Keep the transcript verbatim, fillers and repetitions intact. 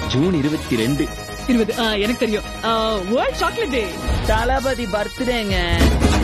June இருபத்தி ரெண்டு இருபது எனக்கு தெரியும். World chocolate day. தளபதி பர்த்டேங்க.